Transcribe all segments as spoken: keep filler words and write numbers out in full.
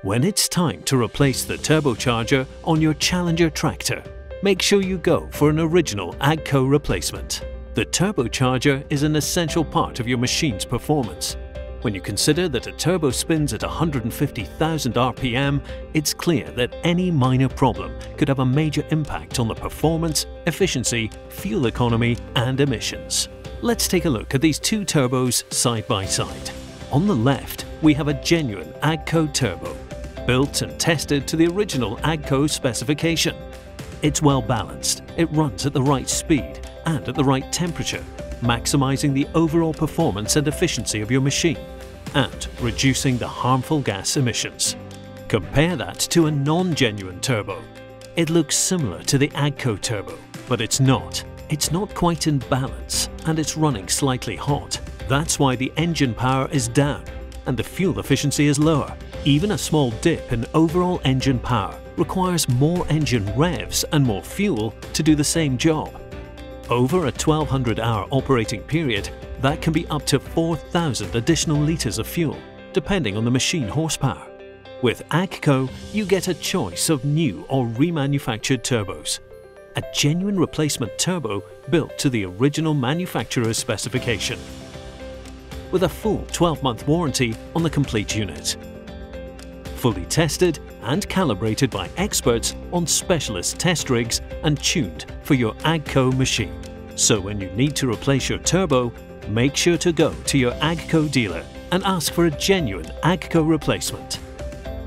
When it's time to replace the turbocharger on your Challenger tractor, make sure you go for an original AGCO replacement. The turbocharger is an essential part of your machine's performance. When you consider that a turbo spins at one hundred fifty thousand R P M, it's clear that any minor problem could have a major impact on the performance, efficiency, fuel economy and emissions. Let's take a look at these two turbos side by side. On the left, we have a genuine AGCO turbo, built and tested to the original AGCO specification. It's well balanced, it runs at the right speed and at the right temperature, maximizing the overall performance and efficiency of your machine and reducing the harmful gas emissions. Compare that to a non-genuine turbo. It looks similar to the AGCO turbo, but it's not. It's not quite in balance and it's running slightly hot. That's why the engine power is down and the fuel efficiency is lower. Even a small dip in overall engine power requires more engine revs and more fuel to do the same job. Over a twelve hundred hour operating period, that can be up to four thousand additional litres of fuel, depending on the machine horsepower. With AGCO, you get a choice of new or remanufactured turbos. A genuine replacement turbo built to the original manufacturer's specification, with a full twelve month warranty on the complete unit. Fully tested and calibrated by experts on specialist test rigs and tuned for your AGCO machine. So when you need to replace your turbo, make sure to go to your AGCO dealer and ask for a genuine AGCO replacement.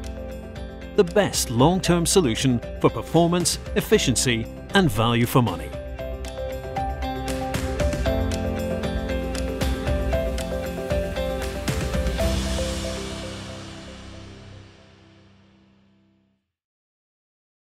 The best long-term solution for performance, efficiency and value for money.